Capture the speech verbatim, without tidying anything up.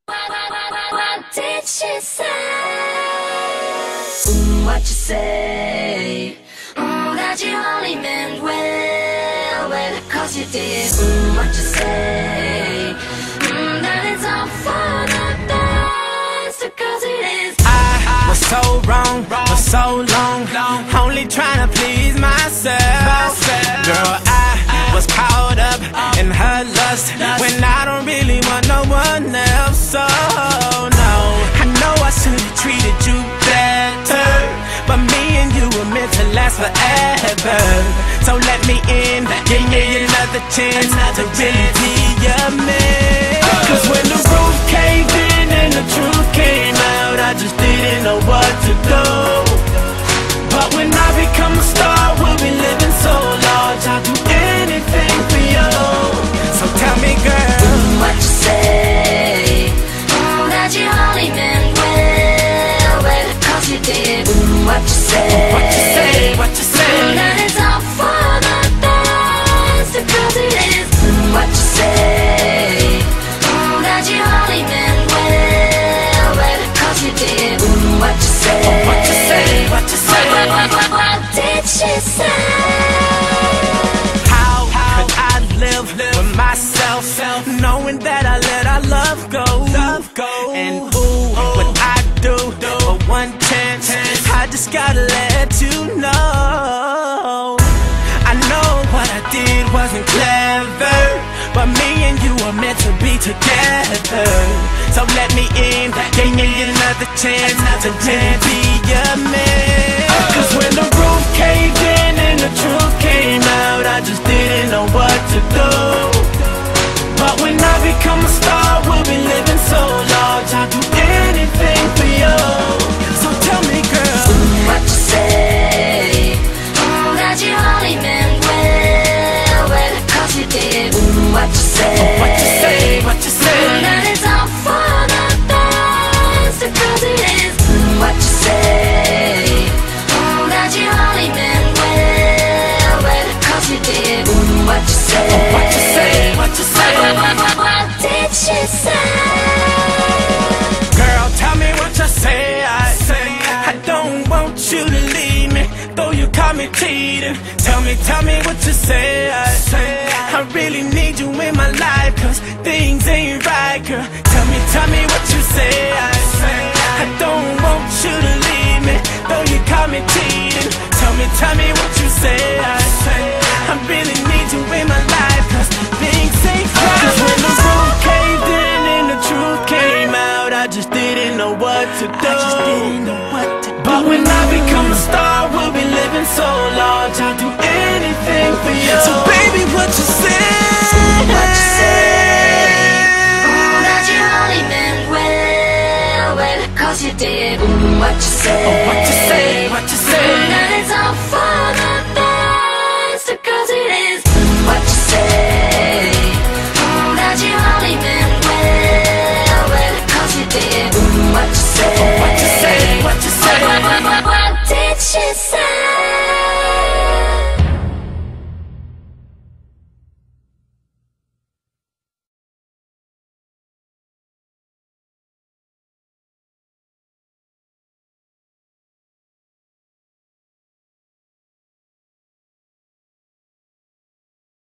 What did she say? Mm, what you say? Mm, that you only meant well, well, cause you did. Mm, what you say? Mm, that it's all for the best, because it is. I was so wrong for so long, only trying to please myself. Girl, I was caught up in her lust when I don't really want no one else. So no, I know I should've treated you better, but me and you were meant to last forever. So let me in, give me another chance to really be your man. Cause when the roof caved in and the truth came out, I just didn't know what to do. But when I become a star, we'll be living so large, I'll do anything for you. So tell me, girl, mm, what you say? Mm, that you only meant well, well, cause you did. Mm, what you say? What you say? What you say? Mm, that it's all for the best, because it is. Mm, what you say? Mm, that you only meant well, well, cause you did. Mm, what you say? What you say? What you say? What, what, what, what did she say? How could I live with myself, knowing that I let our love go? And ooh, what I do for one chance, I just gotta let you know. I know what I did wasn't clever, but me and you are meant to be together. So let me in, give me another chance to really be your man. Cause when the roof caved in and the truth came out, I just didn't know what to do. But when I become a star, we'll be living so large, I'll do anything for you. So tell me, girl, mm, what you say? Mm, that you only meant well, well, cause you did. Mm, what you say? what you say? What you say? Mm, that it's all for the best, because it is. Mm, what you say? Mm, that you only meant well, well, cause you did. Mm, what you say? What you say? What you say? What, what, what, what did she say? Girl, tell me what you say. I say I don't want you to leave me, though you caught me cheating. Tell me, tell me what you say. I say I really need you in my life, cause things ain't right, girl. Tell me, tell me what you say. I say I don't want you to leave me, though you caught me cheating. Tell me, tell me what you say. I say I really need you in my life, cause things ain't right. Cause when the roof caved in and the truth came out, I just didn't know what to do. I just didn't know what to do. But when I become a star, we'll be living so large, I'll do anything for you. So baby, what you say? What you say? Mm, that you only meant well, well, cause you did. Mm, what you say?